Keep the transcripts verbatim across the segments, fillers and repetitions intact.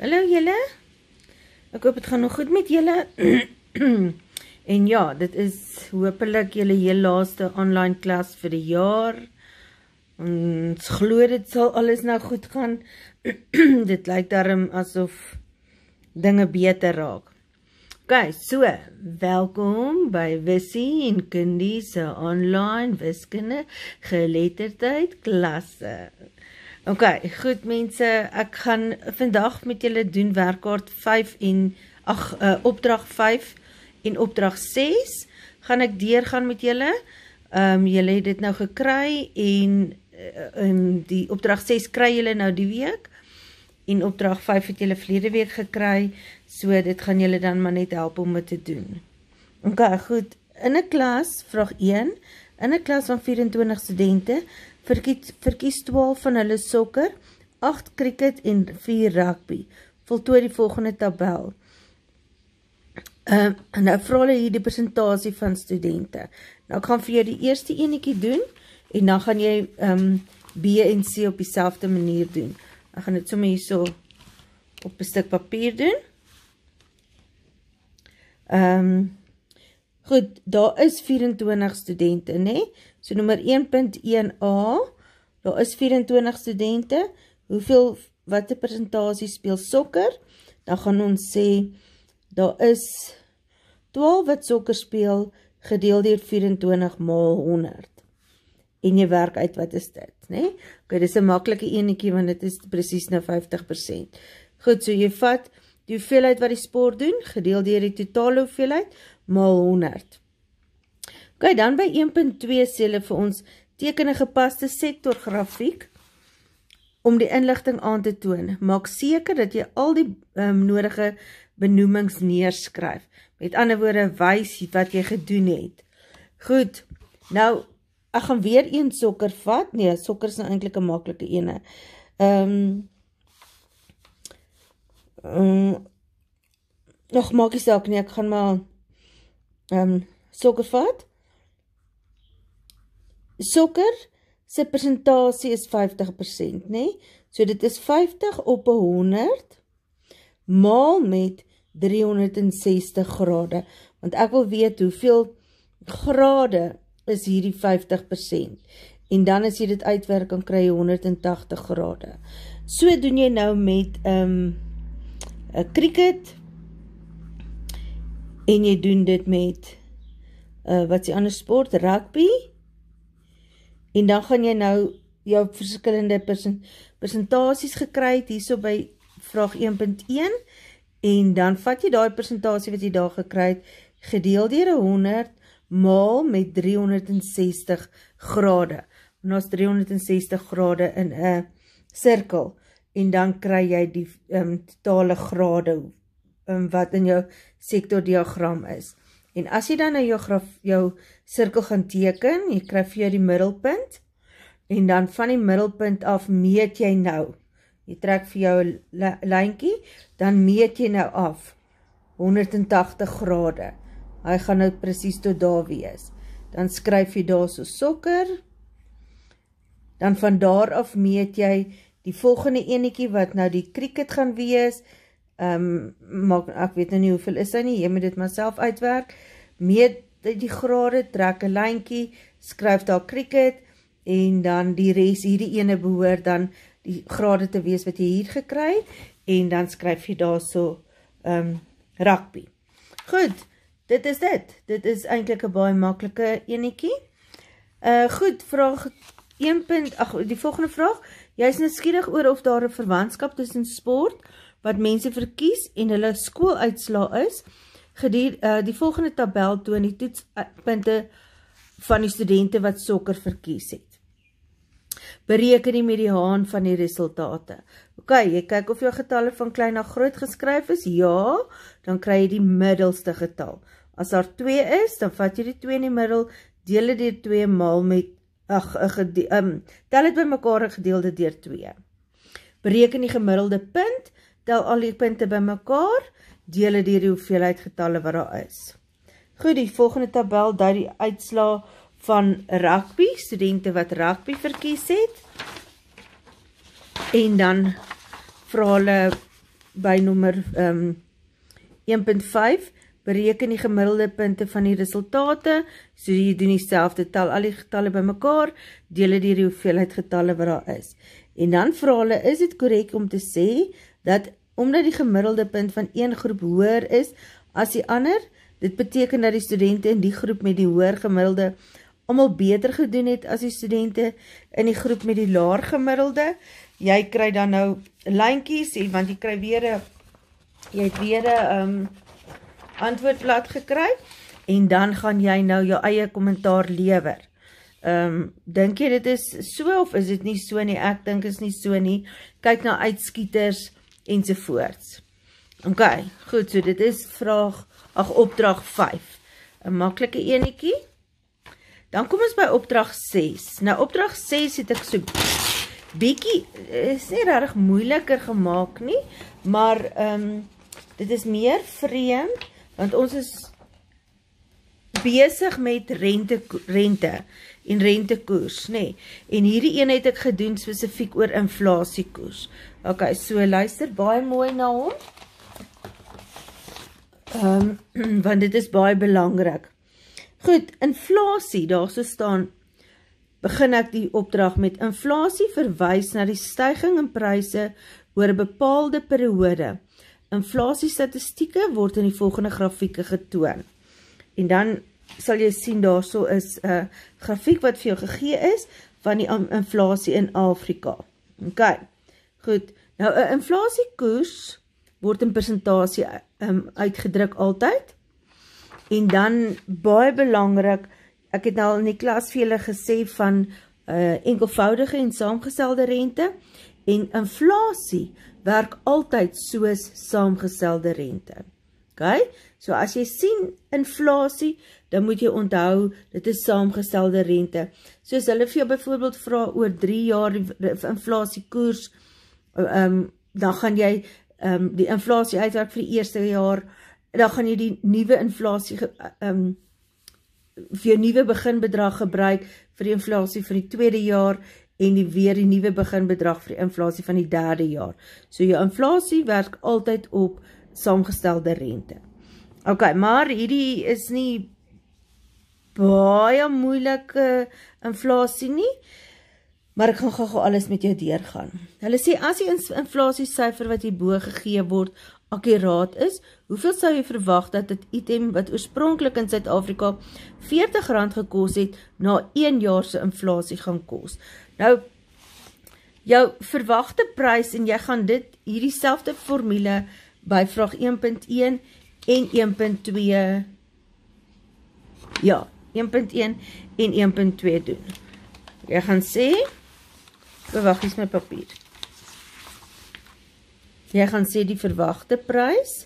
Hallo julle, ek hoop het gaan nog goed met julle. En ja, dit is hopelik julle heel laaste online klas vir die jaar. Ons glo dit sal alles nou goed gaan. Dit lyk daarom asof dinge beter raak. Ok, so, welkom by Wissie en Kundie se online wiskunde geletterdheid klasse. Ok, goed mense, ek gaan vandag met julle doen werkkaart vyf en, ag, uh, opdrag vyf en opdrag ses, gaan ek deurgaan met julle. Um, julle het dit nou gekry en uh, um, die opdrag ses kry julle nou die week en opdrag vyf het julle verlede week gekry, so dit gaan julle dan maar net help om dit te doen. Ok, goed, in 'n klas, vraag een, in 'n klas van vyf-en-twintig studente, verkies, verkies twaalf van hulle sokker, agt cricket en vier rugby. Voltooi die volgende tabel. Um, en nou vra hulle hier die persentasie van studente. Nou ek gaan vir jou die eerste enetjie doen, en dan gaan jy um, B en C op dieselfde manier doen. Ek gaan dit sommer hier so op 'n stuk papier doen. Um, goed, daar is vyf-en-twintig studente, né? So nommer een punt een A, daar is vyf-en-twintig studente. Hoeveel, wat die persentasie speel sokker? Dan gaan ons sê, daar is twaalf wat sokker speel, gedeel deur vyf-en-twintig maal honderd. En jy werk uit, wat is dit, né? Ok, dit is 'n maklike enetjie, want dit is presies nou vyftig persent. Goed, so jy vat die hoeveelheid wat die sport doen, gedeel deur die totale hoeveelheid, maal honderd. Ok, dan by een punt twee sê hulle vir ons, teken 'n gepaste sektorgrafiek om die inligting aan te toon. Maak seker dat jy al die um, nodige benoemings neerskryf. Met ander woorde, wys wat jy gedoen het. Goed, nou, ek gaan weer een sokker vat. Nee, sokker is nou eintlik 'n maklike ene. Um, um, nog maak die saak nie, ek gaan maar um, sokker vat. Sokker se persentasie is vyftig persent, né? So dit is vyftig op honderd maal met driehonderdsestig grade. Want ek wil weet hoeveel grade is hierdie vyftig persent. En dan as jy dit uitwerk, dan kry jy honderdtagtig grade. So doen jy nou met um, een cricket. En jy doen dit met, uh, wat is die ander sport? Rugby. En dan gaan jy nou jou verskillende persent, persentasies gekry het, hierso by vraag een punt een, en dan vat jy daai persentasie wat jy daar gekry het, gedeel deur honderd, maal met driehonderdsestig grade. En daar is driehonderdsestig grade in 'n sirkel, en dan kry jy die um, totale grade, um, wat in jou sektordiagram is. En as jy dan nou jou, graf, jou sirkel gaan teken, jy kry vir jou die middelpunt, en dan van die middelpunt af meet jy nou, jy trek vir jou lyntjie, dan meet jy nou af, honderdtagtig grade, hy gaan nou presies tot daar wees, dan skryf jy daar so sokker, dan van daar af meet jy die volgende enetjie wat nou die cricket gaan wees, um, maak, ek weet nou nie hoeveel is hy nie, jy moet dit maar self uitwerk, meet die grade, trek 'n lyntjie, skryf daar cricket, en dan die res, hierdie ene behoort dan die grade te wees wat jy hier gekry het, en dan skryf jy daar so um, rugby. Goed, dit is dit. Dit is eintlik 'n baie maklike enetjie. Uh, goed, vraag een punt, ag, die volgende vraag, jy is nuuskierig oor of daar 'n verwantskap tussen sport, wat mense verkies, en hulle skooluitslae is. Gedier, uh, die volgende tabel toon die toetspunte van die studente wat sokker verkies het. Bereken die mediaan van die resultate. Ok, jy kyk of jou getalle van klein na groot geskryf is, ja, dan kry jy die middelste getal. As daar twee is, dan vat jy die twee in die middel, deel dit deur twee maal met, ag, um, tel dit by mekaar gedeelde deur twee. Bereken die gemiddelde punt, tel al die punte by mekaar, deel dit deur die hoeveelheid getalle wat daar is. Goed, die volgende tabel dui die uitslaa van rugby, studente wat rugby verkies het, en dan vra hulle by nommer um, een punt vyf, bereken die gemiddelde punte van die resultate, so jy doen dieselfde, tel al die getalle by mekaar, deel die hoeveelheid getalle wat daar is. En dan vra hulle, is dit korrek om te sê, dat omdat die gemiddelde punt van een groep hoër is as die ander, dit beteken dat die studente in die groep met die hoër gemiddelde almal beter gedoen het as die studente in die groep met die laer gemiddelde. Jy kry dan nou lyntjies, want jy kry weer 'n jy het weer 'n um, antwoordblad gekry, en dan gaan jy nou jou eie kommentaar lewer. Um, dink jy dit is so, of is dit nie so nie? Ek dink is nie so nie. Kyk na uitskieters, ensovoorts. Ok, goed, so dit is vraag, ag, opdrag vyf. 'n maklike enetjie. Dan kom ons by opdrag ses. Nou, opdrag ses het ek so bietjie, is nie regtig moeiliker gemaak nie, maar um, dit is meer vreemd, want ons is besig met rente, rente en rentekoers, nee. En hierdie een het ek gedoen spesifiek oor inflasiekoers. Ok, so luister baie mooi na hom, um, want dit is baie belangrik. Goed, inflasie, daar so staan, begin ek die opdrag met inflasie verwys na die styging in pryse oor 'n bepaalde periode. Inflasiestatistieke word in die volgende grafieke getoon. En dan sal jy sien daar so is 'n uh, grafiek wat vir jou gegee is van die inflasie in Afrika. Ok, goed. Nou 'n inflasiekoers word in persentasie um, uitgedruk altyd. En dan baie belangrik, ek het nou in die klas vir julle gesê van uh, enkelvoudige en saamgestelde rente, en inflasie werk altyd soos saamgestelde rente. Ok, so as jy sien inflasie, dan moet jy onthou, dit is saamgestelde rente. Soos hulle vir jou byvoorbeeld vra oor drie jaar inflasiekoers, um, dan gaan jy um, die inflasie uitwerk vir die eerste jaar, dan gaan jy die nuwe inflasie, um, vir jou nuwe beginbedrag gebruik vir die inflasie vir die tweede jaar, en die weer die nuwe beginbedrag vir die inflasie van die derde jaar. So jou inflasie werk altyd op saamgestelde rente. Ok, maar hierdie is nie baie moeilike inflasie nie, maar ek gaan gou alles met jou deurgaan. Hulle sê, as die inflasiesyfer wat hierbo gegee word, akkuraat is, hoeveel sou jy verwag dat dit item wat oorspronklik in Suid-Afrika veertig rand gekos het, na een jaar se inflasie gaan kos? Nou, jou verwagte prys, en jy gaan dit, hierdie selfde formule, by vraag een punt een en een punt twee, ja, een punt een en een punt twee doen. Jy gaan sê, bewag eens my papier. Jy gaan sê die verwagte prys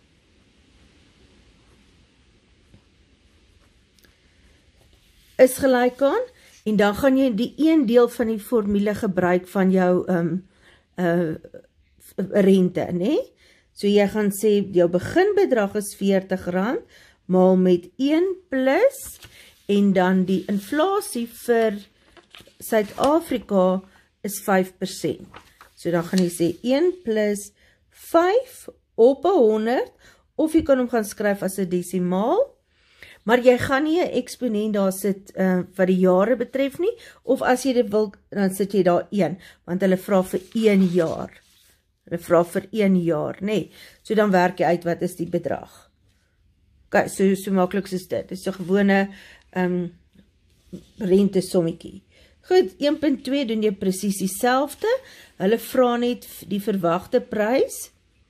is gelyk aan, en dan gaan jy die een deel van die formule gebruik van jou um, uh, rente, nee? So jy gaan sê, jou beginbedrag is veertig rand, maal met een plus, en dan die inflasie vir Suid-Afrika is vyf persent. So dan gaan jy sê een plus vyf op honderd, of jy kan hom gaan skryf as 'n desimaal, maar jy gaan nie 'n eksponent daar sit uh, wat die jare betref nie, of as jy dit wil, dan sit jy daar een, want hulle vra vir een jaar. Hulle vra vir een jaar, nee. So dan werk jy uit wat is die bedrag. Ok, so, so maklik soos dit. Dit is so gewone um, rente sommetjie. Goed, een punt twee doen jy presies dieselfde. Hulle vra net die verwagte prys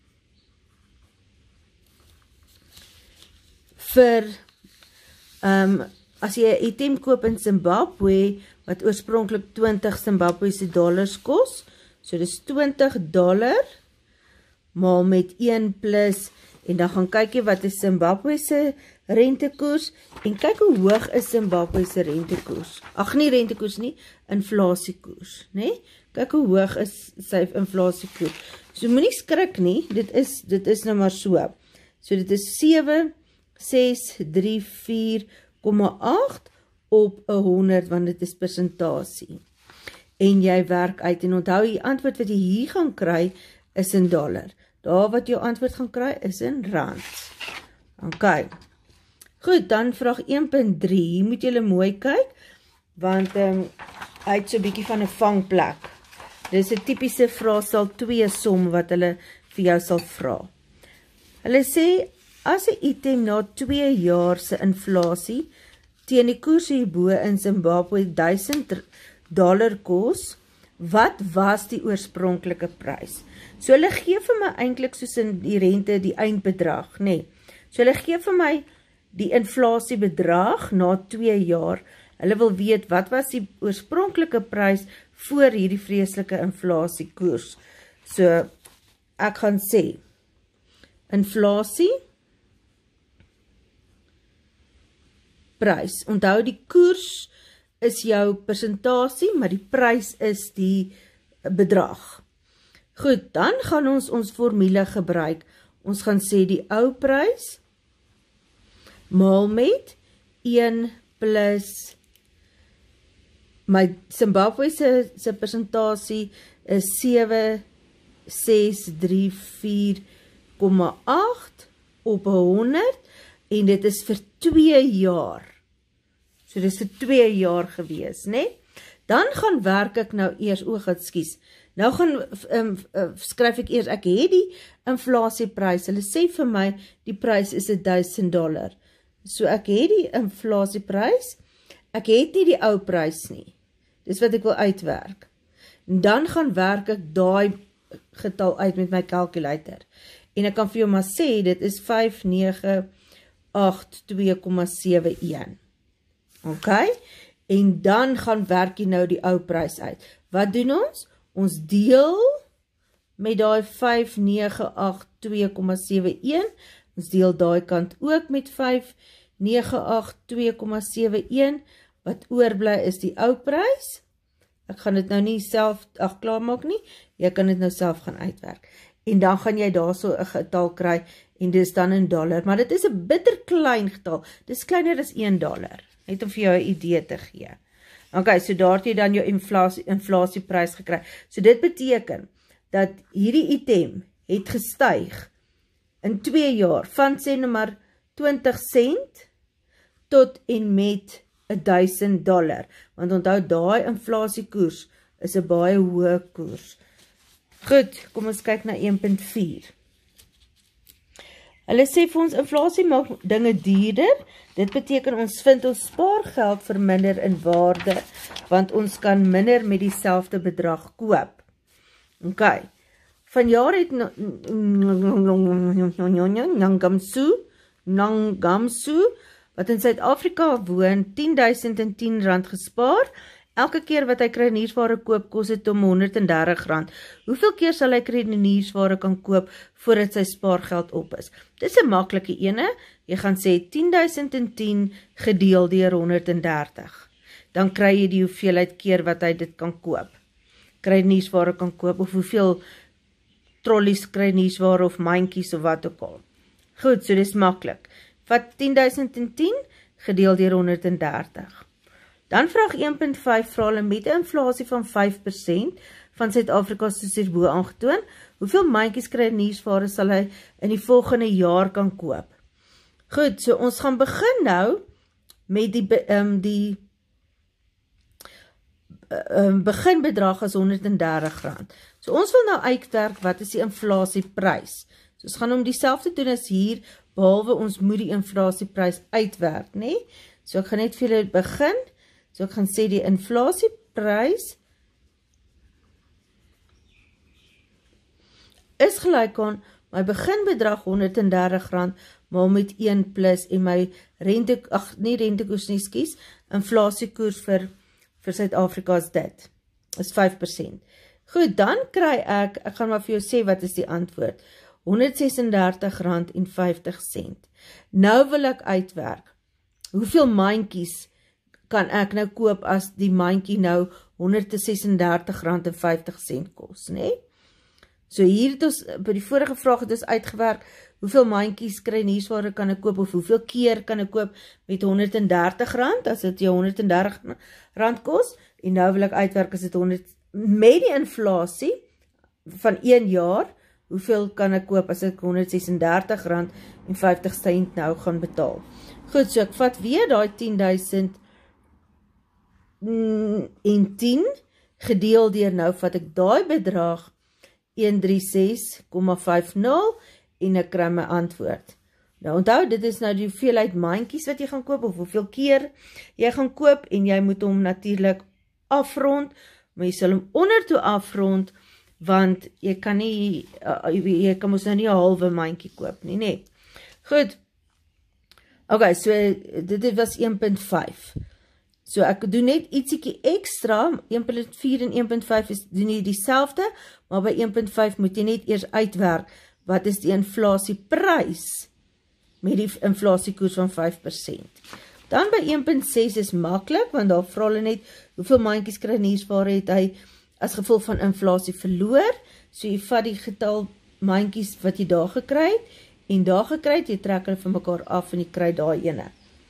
vir, um, as jy 'n item koop in Zimbabwe, wat oorspronklik twintig Zimbabwese dollars kos, so dis twintig dollar, maal met een plus, en dan gaan kyk jy wat is Zimbabwese rentekoers, en kyk hoe hoog is Zimbabwese rentekoers. Ag nie rentekoers nie, inflasiekoers, nee? Kyk hoe hoog is sy inflasiekoers. So moenie skrik nie, dit is, dit is nou maar so. So dit is sewe ses drie vier komma agt op honderd, want dit is persentasie. En jy werk uit, en onthou die antwoord wat jy hier gaan kry, is in dollar. daar wat jou antwoord gaan kry, is in rand. Ok. Goed, dan vraag een punt drie, hier moet julle mooi kyk, want um, hy het so 'n bietjie van 'n vangplek. Dis 'n tipiese vraestel twee som wat hulle vir jou sal vra. Hulle sê, as 'n item na twee jaar se inflasie teen die koers hierbo in Zimbabwe duisend dollar kos, wat was die oorspronklike prys? So hulle gee vir my eintlik soos in die rente die eindbedrag, nê. Nee. So hulle gee vir my die inflasiebedrag na twee jaar. Hulle wil weet wat was die oorspronklike prys voor hierdie vreeslike inflasiekoers. So ek gaan sê inflasie prys. Onthou die koers is jou persentasie, maar die prys is die bedrag. Goed, dan gaan ons ons formule gebruik. Ons gaan sê die ou prys maal met een plus my Zimbabwe se se persentasie is sewe ses drie vier komma agt op honderd en dit is vir twee jaar. So dit is vir twee jaar gewees, né? Dan gaan werk ek nou eers, o, ekskuus. Nou gaan um, uh, skryf ek eers, ek het die inflasieprys. Hulle sê vir my die prys is duisend dollar. So ek het die inflasieprys. Ek het nie die ou prys nie. Dis wat ek wil uitwerk. En dan gaan werk ek daai getal uit met my calculator. En ek kan vir jou maar sê, dit is vyf nege agt twee komma sewe een. Ok? En dan gaan werk jy nou die ou prys uit. Wat doen ons? Ons deel met daai vyf nege agt twee komma sewe een. Ons deel daai kant ook met vyf nege agt twee komma sewe een. Wat oorbly is die ou prys. Ek gaan dit nou nie self ag klaar maak nie. Jy kan dit nou self gaan uitwerk. En dan gaan jy daarso 'n getal kry en dis dan in dollar, maar dit is 'n bitter klein getal. Dis kleiner as een dollar. Net om vir jou 'n idee te gee. Ok, so daar het jy dan jou inflasie inflasieprys gekry. So dit beteken dat hierdie item het gestyg in twee jaar van sê nou maar twintig sent tot en met duisend dollar. Want onthou daai inflasiekoers is 'n baie hoë koers. Goed, kom ons kyk na een punt vier. Hulle sê vir ons inflasie maak dinge duurder. Dit beteken ons vind ons spaargeld verminder in waarde, want ons kan minder met dieselfde bedrag koop. Ok. Vanjaar het Nangamsu, Nangamsu, wat in Suid-Afrika woon, tien duisend tien rand gespaar. Elke keer wat hy kruideniersware koop, kos dit om honderd en dertig rand. Hoeveel keer sal hy kruideniersware kan koop voordat sy spaargeld op is? Dit is 'n maklike ene. Jy gaan sê tien duisend tien gedeel deur honderd en dertig. Dan kry jy die hoeveelheid keer wat hy dit kan koop. Kruideniersware kan koop of hoeveel trollies kruideniersware of mandjies of wat ook al. Goed, so dis maklik. Vat tien duisend tien gedeel deur honderd en dertig. Dan vraag een punt vyf vra hulle met 'n inflasie van vyf persent van Suid-Afrika soos hierbo aangetoon, hoeveel mandjies kruideniersware sal hy in die volgende jaar kan koop? Goed, so ons gaan begin nou met die um, die um, beginbedrag as honderd en dertig rand. So ons wil nou uitwerk wat is die inflasieprys. So ons gaan om dieselfde doen as hier, behalwe ons moet die inflasieprys uitwerk, nê? Nee? So ek gaan net vir julle begin. So ek gaan sê die inflasieprys is gelyk aan my beginbedrag honderd en dertig rand, maar met een plus en my rente, ag nie rentekoers nie, skus, inflasiekoers vir vir Suid-Afrika is dit. Is vyf persent. Goed, dan kry ek, ek gaan maar vir jou sê wat is die antwoord. honderd ses en dertig rand en vyftig sent. Nou wil ek uitwerk. Hoeveel mandjies kan ek nou koop as die mandjie nou honderd ses en dertig rand en vyftig sent kos, né? So hier het ons, by die vorige vraag het ons uitgewerk, hoeveel mandjies kruideniersware kan ek koop, of hoeveel keer kan ek koop met honderd en dertig rand, as dit jou honderd en dertig rand kos, en nou wil ek uitwerk as dit honderd, met die inflasie van een jaar, hoeveel kan ek koop as ek honderd ses en dertig rand en vyftig sent nou gaan betaal. Goed, so ek vat weer daai tien duisend en tien gedeel deur nou vat ek daai bedrag een drie ses komma vyf nul en ek kry my antwoord. Nou onthou, dit is nou die hoeveelheid mandjies wat jy gaan koop of hoeveel keer jy gaan koop en jy moet hom natuurlik afrond, maar jy sal hom onder toe afrond want jy kan nie uh, jy kan mos nou nie 'n halwe mandjie koop nie, nee. Goed. Okay, so dit was een punt vyf. So ek doen net ietsiekie ekstra, een punt vier en een punt vyf is doen nie dieselfde, maar by een punt vyf moet jy net eers uitwerk wat is die inflasieprys met die inflasiekoers van vyf persent. Dan by een punt ses is maklik, want daar vra hulle net hoeveel mandjies kruiniersware het hy as gevolg van inflasie verloor. So jy vat die getal mandjies wat jy daar gekry het en daar gekry het, jy trek hulle van mekaar af en jy kry daai ene.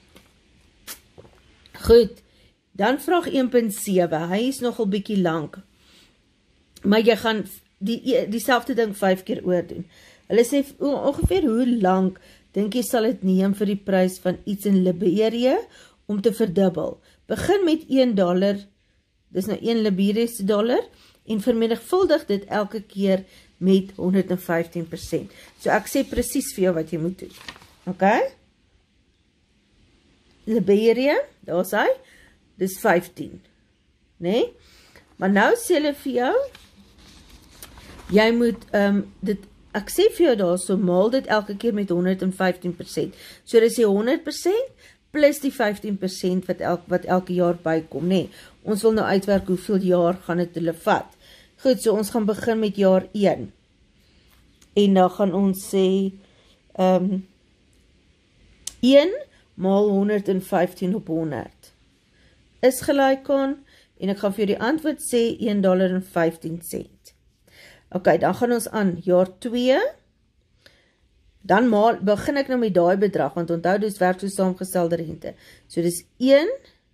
Goed, dan vraag een punt sewe, hy is nogal bietjie lank, maar jy gaan die, dieselfde ding vyf keer oordoen. Hulle sê ongeveer hoe lank dink jy sal dit neem vir die prys van iets in Liberië om te verdubbel. Begin met een dollar, dis nou een Liberiese dollar, en vermenigvuldig dit elke keer met honderd en vyftien persent. So ek sê presies vir jou wat jy moet doen. Ok? Liberië, daar is hy, dis vyftien. Nee? Maar nou sê hulle vir jou, jy moet um, dit ek sê vir jou daar, so maal dit elke keer met honderd en vyftien persent. So dis die honderd persent plus die vyftien persent wat, el, wat elke jaar bykom, nee. Ons wil nou uitwerk hoeveel jaar gaan dit hulle vat. Goed, so ons gaan begin met jaar een. En dan gaan ons sê, um, een maal honderd en vyftien op honderd. Is gelyk aan, en ek gaan vir jou die antwoord sê, een dollar en vyftien sent. Ok, dan gaan ons aan jaar twee, dan maal, begin ek nou met daai bedrag, want onthou, dis werk so saamgestelde rente. So dis een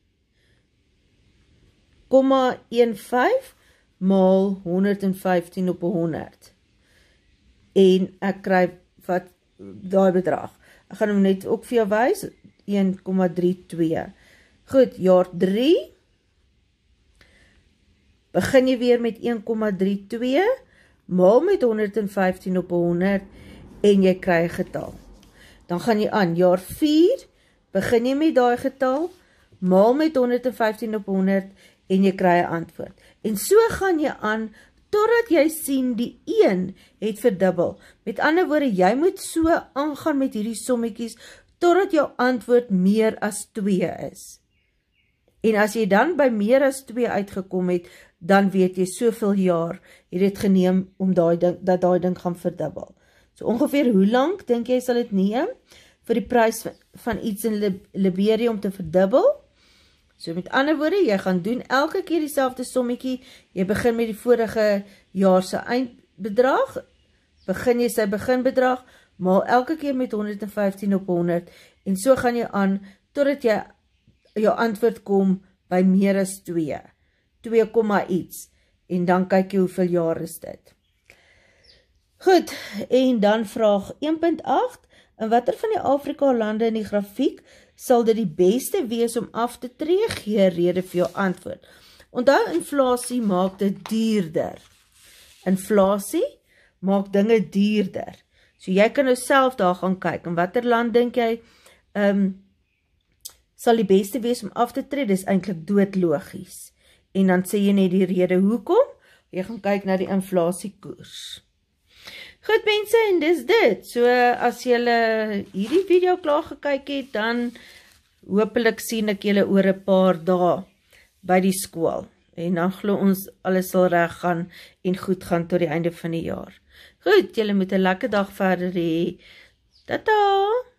komma vyftien maal honderd en vyftien op honderd. En ek kry wat daai bedrag. Ek gaan hom net ook vir jou wys, een komma tweeëndertig. Goed, jaar drie, begin jy weer met een komma tweeëndertig, maal met honderd en vyftien op honderd en jy kry 'n getal. Dan gaan jy aan jaar vier, begin jy met daai getal, maal met honderd en vyftien op honderd en jy kry 'n antwoord. En so gaan jy aan totdat jy sien die een het verdubbel. Met ander woorde, jy moet so aangaan met hierdie sommetjies totdat jou antwoord meer as twee is. En as jy dan by meer as twee uitgekom het, dan weet jy soveel jaar het dit geneem om daai ding, dat daai ding gaan verdubbel. So ongeveer hoe lank dink jy sal dit neem vir die prys van, van iets in Liberië om te verdubbel? So met ander woorde, jy gaan doen elke keer dieselfde sommetjie, jy begin met die vorige jaar se eindbedrag, begin jy sy beginbedrag, maal elke keer met honderd en vyftien op honderd, en so gaan jy aan, totdat jy jou antwoord kom by meer as twee, twee, iets, en dan kyk jy hoeveel jaar is dit. Goed, en dan vraag een punt agt, in watter van die Afrika lande in die grafiek sal dit die beste wees om af te tree, gee rede vir jou antwoord. Onthou, inflasie maak dit duurder. Inflasie maak dinge duurder. So jy kan nou self daar gaan kyk, in watter land dink jy, um, sal die beste wees om af te tree, dis eintlik doodlogies. En dan sê jy net die rede hoekom, jy gaan kyk na die inflasiekoers. Goed mense, en dis dit. So as julle hierdie video klaar gekyk het, dan hopelik sien ek julle oor 'n paar dae by die skool. En dan glo ons alles sal reg gaan en goed gaan tot die einde van die jaar. Goed, julle moet 'n lekker dag verder hê. Tata!